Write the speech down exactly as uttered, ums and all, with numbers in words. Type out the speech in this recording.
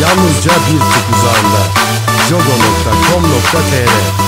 yalnızca bir tık uzağında. jogo nokta com nokta tr